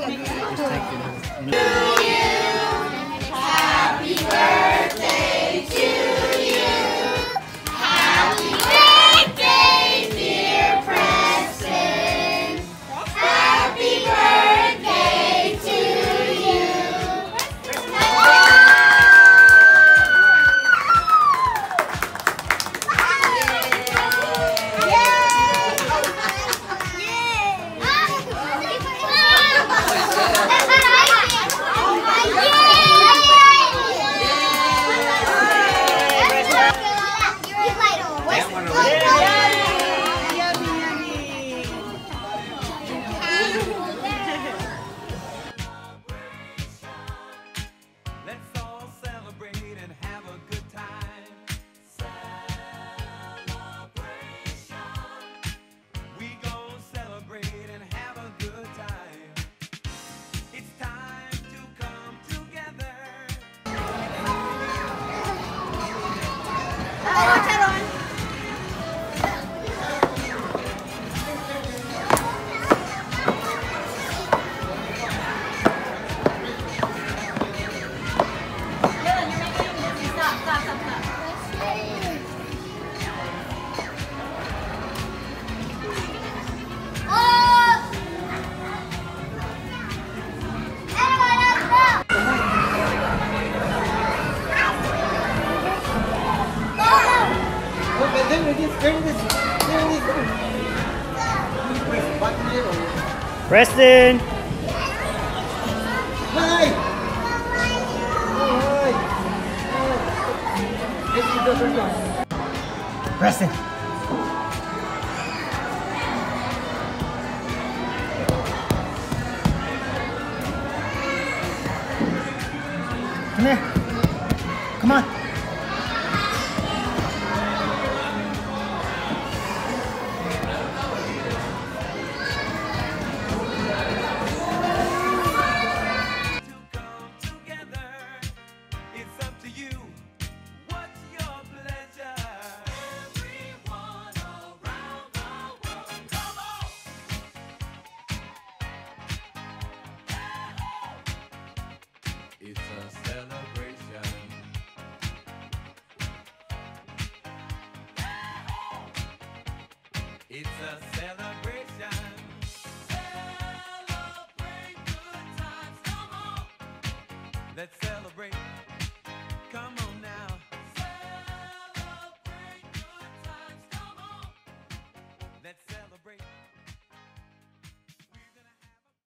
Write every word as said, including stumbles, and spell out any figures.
Just take it. Happy birthday to you. Happy birthday, dear Preston. Happy birthday to you. Let's all celebrate and have a good time. Celebration. We gon' celebrate and have a good time. It's time to come together. Preston! Hi! Preston! Come here. Come on. It's a celebration. It's a celebration. Celebrate good times, come on. Let's celebrate.